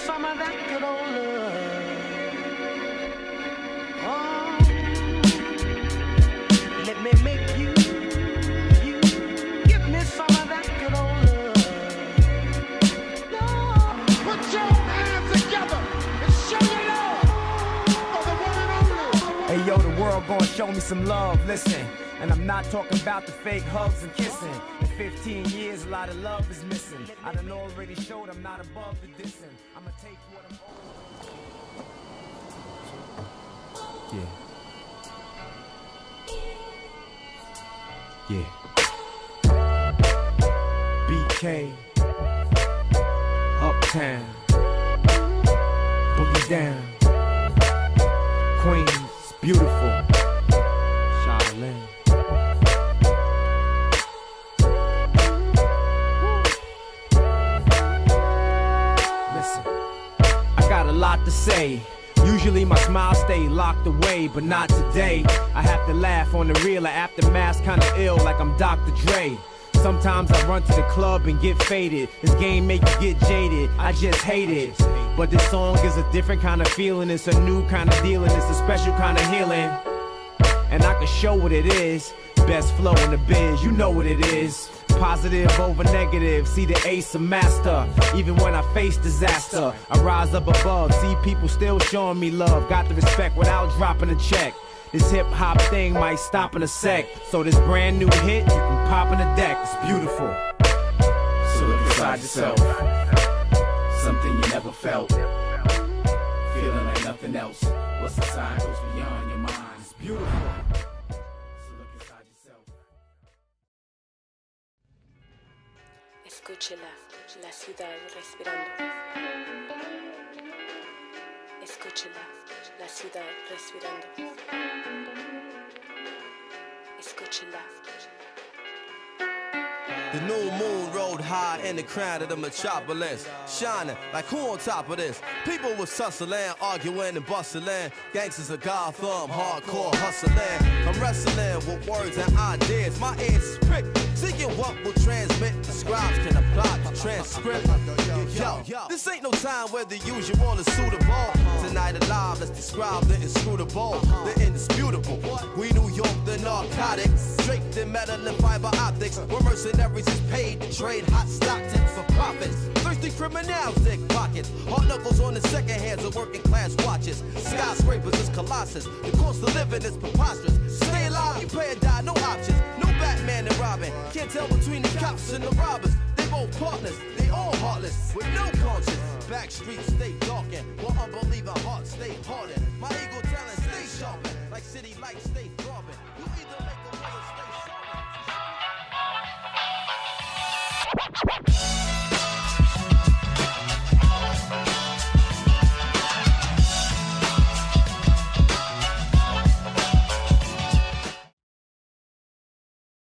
some of that good old love. Oh, let me make you give me some of that good old love. Lord, put your hands together and show your love for the one and only. Hey yo, the world gonna show me some love, listen. And I'm not talking about the fake hugs and kissing. In 15 years, a lot of love is missing. I done already showed I'm not above the dissing. I'ma take what I'm owed. Yeah. BK, Uptown, Boogie Down, Queens, beautiful, Charlene. Got a lot to say. Usually my smile stay locked away, but not today. I have to laugh on the real, aftermath's kinda ill like I'm Dr. Dre. Sometimes I run to the club and get faded. This game make you get jaded, I just hate it. But this song is a different kind of feeling. It's a new kind of dealing, it's a special kind of healing. And I can show what it is. Best flow in the biz, you know what it is. Positive over negative, see the ace of master. Even when I face disaster, I rise up above. See people still showing me love. Got the respect without dropping a check. This hip-hop thing might stop in a sec. So this brand new hit, you can pop in the deck. It's beautiful. So look inside yourself. Something you never felt. Feeling like nothing else. What's inside goes beyond your mind. It's beautiful. Escúchela, la ciudad respirando. Escúchela, la ciudad respirando. Escúchela. The new moon rode high in the crown of the metropolis, shining like who on top of this? People was tussling, arguing and bustling. Gangsters of Gotham, hardcore hustling. I'm wrestling with words and ideas. My ears is pricked, seeking what will transmit. The scribes can apply the transcript. Yo, this ain't no time where the usual is suitable. Tonight alive, let's describe the inscrutable, the indisputable. We New York, the narcotics, draped in metal and fiber optics. We're mercenaries is paid to trade hot stock tips for profits. Thirsty criminals dig pockets. Hard knuckles on the second hands of working class watches. Skyscrapers is colossus. The cost of living is preposterous. Stay alive, you pay or die, no options. No Batman and Robin. Can't tell between the cops and the robbers. They both partners, they all heartless, with no conscience. Back streets stay darkened, while unbelieving hearts stay hardened. My ego talent stay sharpened, like city lights stay throbbing.